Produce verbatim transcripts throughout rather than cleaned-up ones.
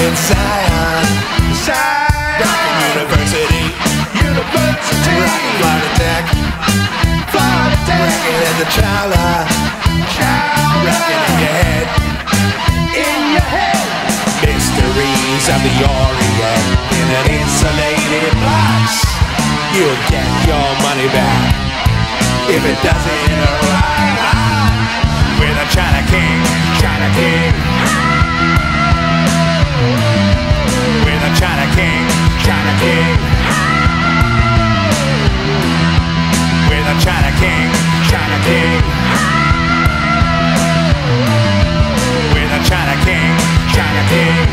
in Zion, Zion, Duncan University, University, Rocky Florida Tech, Florida Tech, rockin' in the Chala, Chala, rockin' in your head, in your head. Mysteries of the Orient in an insulated box. You'll get your money back if it doesn't arrive. With a China King, China King. With a China King, China King. With a China King, China King. With a China King, China King.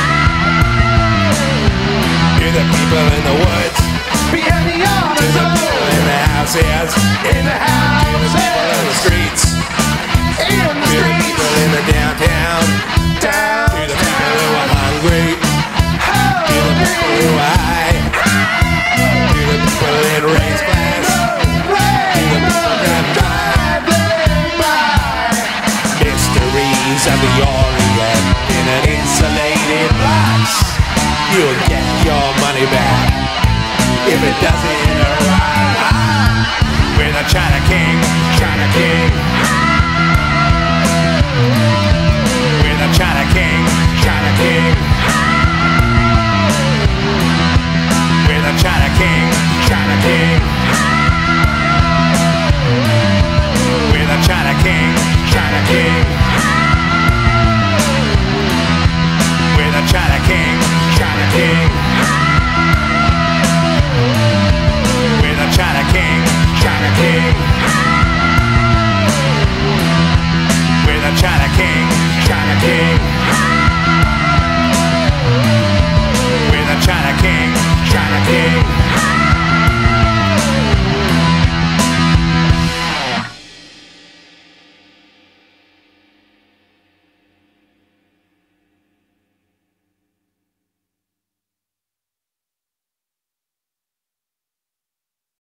To the people in the woods, behind the arms, to the people in the houses, in the houses, to the people in the streets, in the streets, to the people in the downtown, down, to the people who are hungry, hungry, to the people who are high, to the people in race class, to the people that driving by. Mysteries of the Orient in an insulated box. You'll get your money back if it doesn't arrive. With a China King, China King. With a China King, China King.